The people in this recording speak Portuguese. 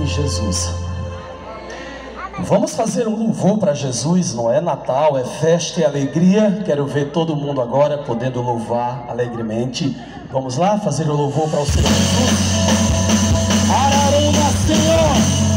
Jesus. Vamos fazer um louvor para Jesus, não é Natal, é festa e alegria. Quero ver todo mundo agora podendo louvar alegremente. Vamos lá fazer o louvor para o Senhor Jesus. Araruna, Senhor.